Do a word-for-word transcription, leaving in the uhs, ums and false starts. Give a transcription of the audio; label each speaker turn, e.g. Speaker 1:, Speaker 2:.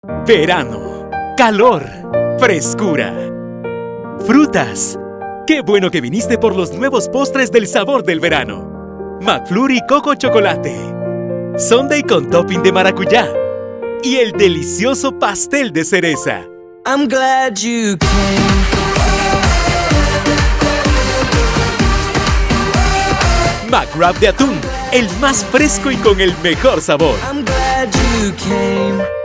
Speaker 1: Verano, calor, frescura, frutas. ¡Qué bueno que viniste por los nuevos postres del sabor del verano! McFlurry Coco Chocolate, Sundae con topping de maracuyá y el delicioso pastel de cereza.
Speaker 2: I'm glad you came.
Speaker 1: McWrap de atún, el más fresco y con el mejor sabor.
Speaker 2: I'm glad you came.